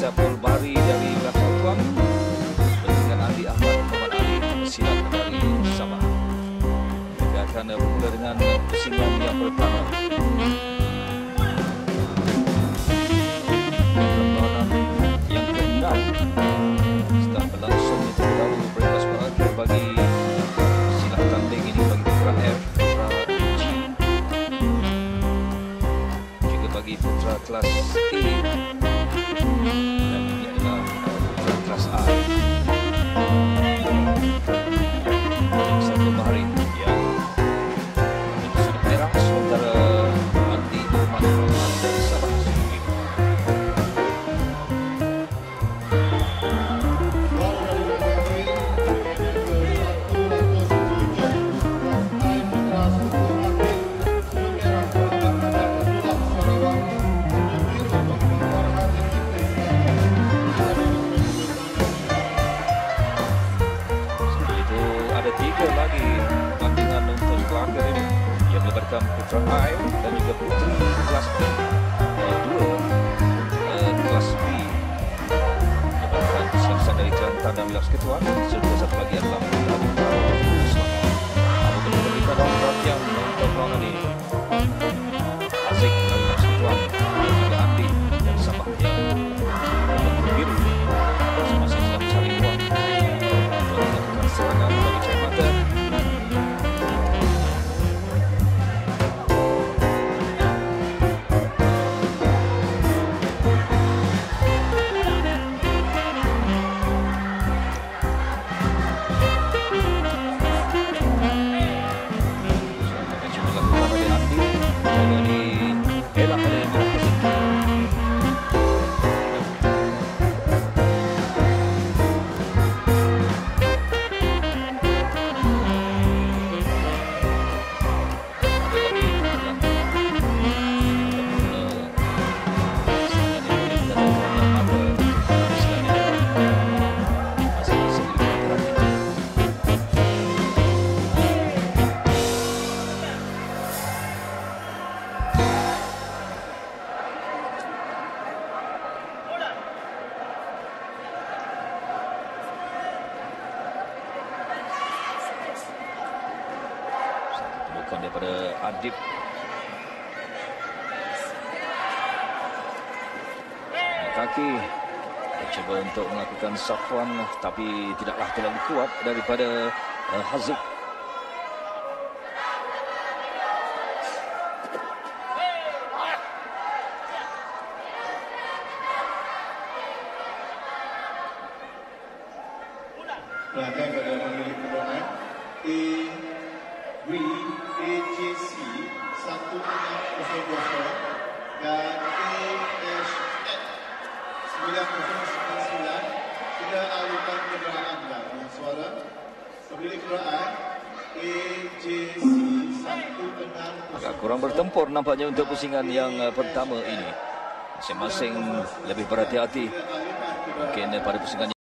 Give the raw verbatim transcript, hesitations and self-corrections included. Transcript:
Sapul Bari dari belakang tuan dengan Andi Ahmad Muhammad Ali silat dari Sabah. Kita akan bermula dengan pusingan yang pertama. Perlawanan yang keenam setelah berlangsung terlebih dahulu peringkat berakhir bagi silat tanding ini bagi putra F, putra G, juga bagi putra kelas E. Satu Bahari yang sudah merah sementara Andi Ahmad Rahman dari Sabah sendiri. Tiga lagi pertandingan untuk terakhir ini yang melibatkan putra A dan juga putri kelas B, dua uh, kelas B melibatkan siasat dari Kelantan dan Wilayah Persekutuan. Serta satu lagi adalah putra Bintaro Selangor. Aku betul kita dalam perhatian untuk perlawanan ini. Aziz dari Wilayah Persekutuan dan juga Andi dari Sabah yang berbiru masing-masing sedang mencari uang untuk melakukan serangan bagi Cahaya Mata. Bukan daripada Adib. Kaki mencoba untuk melakukan Safwan tapi tidaklah terlalu kuat daripada uh, Haziq. Pelanggan pada pemilik perlawanan A W A J C satu enam kosong kosong dan A S F sembilan kosong sembilan sembilan sudah alukan kenderaan anda dengan suara pemilik perlawanan A J C satu enam kosong. Agak kurang bertempur nampaknya untuk pusingan yang uh, pertama ini. Masing-masing lebih berhati-hati mungkin pada pusingan